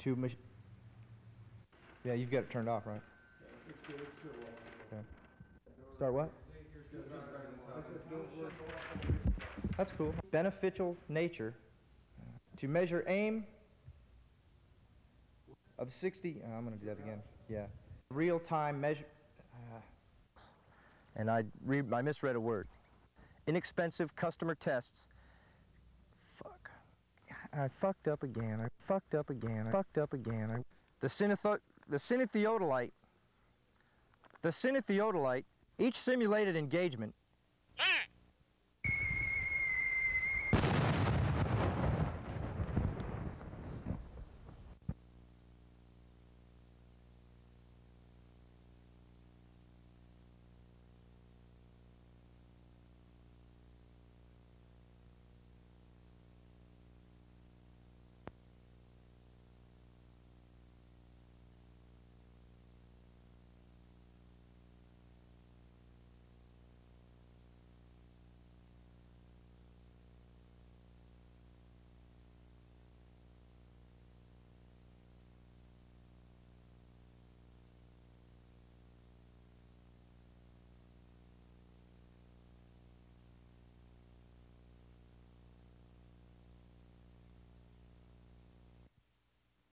Yeah, you've got it turned off, right? Okay. Start what? That's cool. Beneficial nature. To measure aim of 60. I'm going to do that again. Yeah. Real-time measure. And I misread a word. Inexpensive customer tests. Fuck. I fucked up again. I fucked up again. I fucked up again. The synethiodolite. Each simulated engagement